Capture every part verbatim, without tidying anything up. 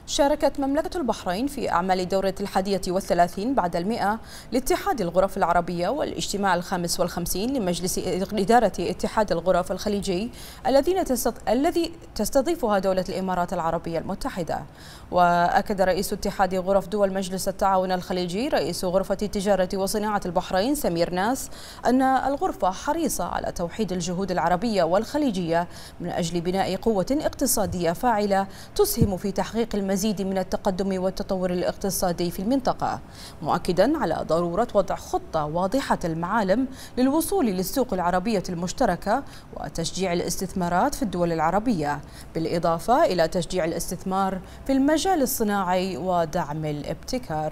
شاركت مملكة البحرين في أعمال الدورة الحادية والثلاثين بعد المئة لاتحاد الغرف العربية والاجتماع الخامس والخمسين لمجلس إدارة اتحاد الغرف الخليجي الذين الذي تستضيفها دولة الإمارات العربية المتحدة. وأكد رئيس اتحاد غرف دول مجلس التعاون الخليجي رئيس غرفة التجارة وصناعة البحرين سمير ناس أن الغرفة حريصة على توحيد الجهود العربية والخليجية من أجل بناء قوة اقتصادية فاعلة تسهم في تحقيق المزيد مزيد من التقدم والتطور الاقتصادي في المنطقة، مؤكدا على ضرورة وضع خطة واضحة المعالم للوصول للسوق العربية المشتركة وتشجيع الاستثمارات في الدول العربية، بالإضافة إلى تشجيع الاستثمار في المجال الصناعي ودعم الابتكار.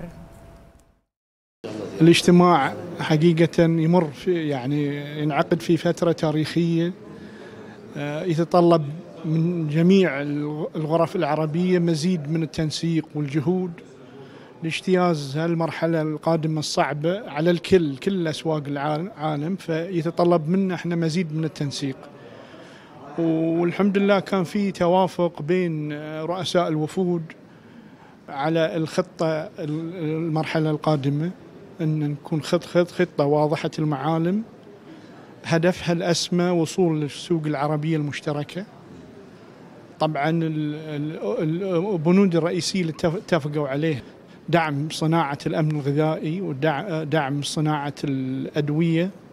الاجتماع حقيقة يمر في يعني ينعقد في فترة تاريخية يتطلب من جميع الغرف العربية مزيد من التنسيق والجهود لاجتياز هالمرحلة القادمة الصعبة على الكل كل أسواق العالم، فيتطلب منا احنا مزيد من التنسيق. والحمد لله كان في توافق بين رؤساء الوفود على الخطة المرحلة القادمة، أن نكون خط خط خطة واضحة المعالم هدفها الأسمى وصول للسوق العربية المشتركة. طبعا البنود الرئيسية اللي اتفقوا عليه دعم صناعة الأمن الغذائي ودعم صناعة الأدوية